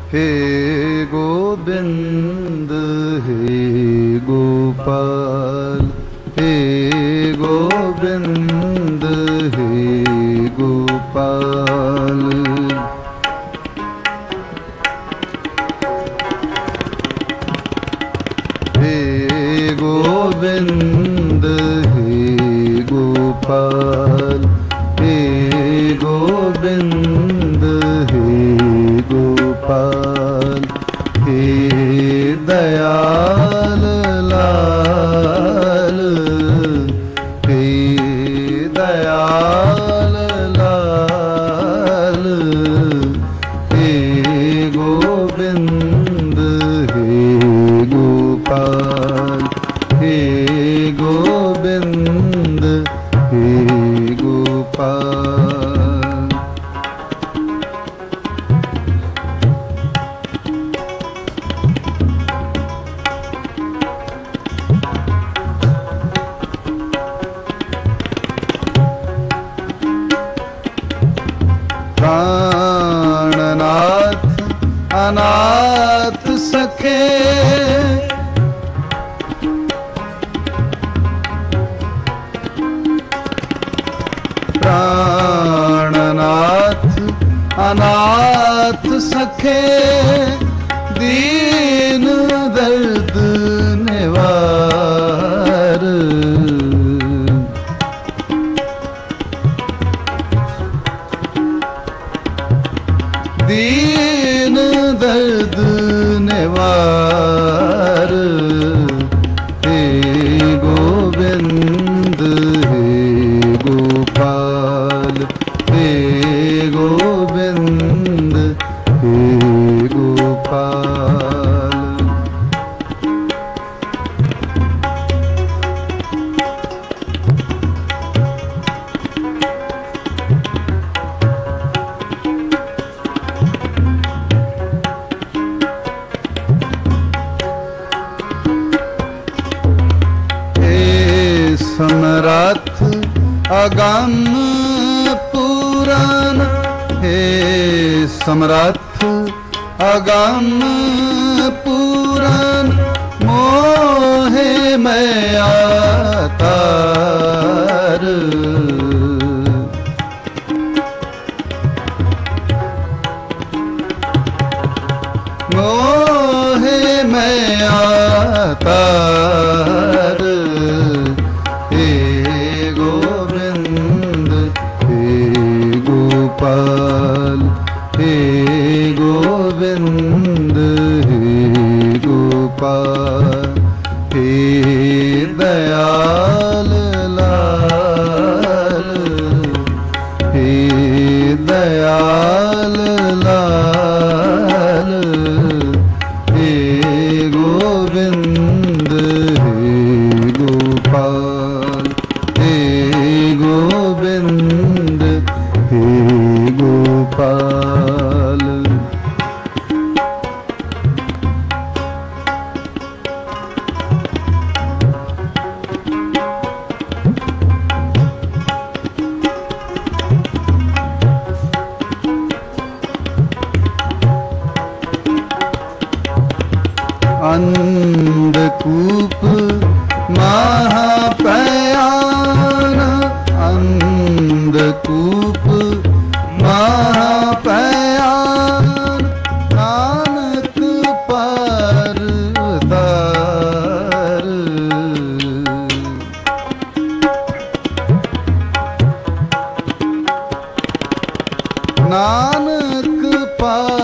हे गोविंद हे गोपाल, हे गोविंद हे गोपाल। हे गोविंद हे गोपाल, हे गोविंद हे गोपाल। हे दयाल लाल, हे दयाल लाल, हे गोविंद हे गोपाल, हे गोविंद हे गोपाल। प्राणनाथ अनाथ सखे, प्राणनाथ अनाथ सखे, दीन दर्द निवार। दीन दर्द निवार। हे गोविंद हे गोपाल, हे गोविंद हे गोपाल। समरथ अगम पुराण, हे समरथ अगम पुराण, मोहे मैया तार। मोहे मैया तार। हे गोविंद हे गोपाल, हे गोविंद हे गोपाल। हे दयाल लाल, हे दयाल लाल, हे गोविंद हे गोपाल, हे गोविंद हे गोपाल। अंधकूप महाप्रयाण, अंधकूप महाप्रयाण, नानक पार तार। नानक पार